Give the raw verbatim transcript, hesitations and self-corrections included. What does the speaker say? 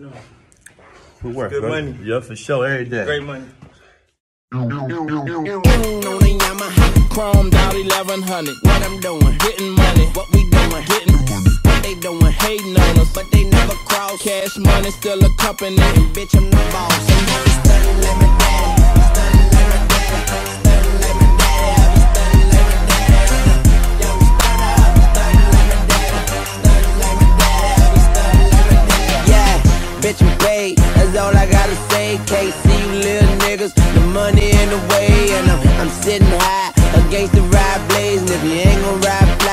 Good work, Good bro. money. Yeah, for sure, every day. Great money. On the Yamaha, chromed out eleven hundred. What I'm doing? Getting money. What we doing? Getting money. What they doing? Hating on us, but they never cross. Cash money still a company, and bitch I'm the boss. And I be stunning like my daddy, stunning like my daddy, stunning like my daddy. I be stunning like my daddy. Yo, we stun up, stunning like my daddy, stunning like my daddy. I be stunning like my daddy. Yeah, bitch I'm paid. That's all I gotta say. Can't see you little niggas. The money in the way, and I'm, I'm sitting high against the ride blaze. And if you ain't gon' ride,